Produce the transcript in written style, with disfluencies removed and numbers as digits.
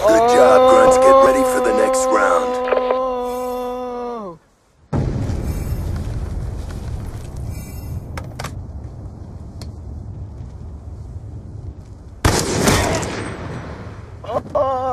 Good job, Grunts. Get ready for the next round. Oh.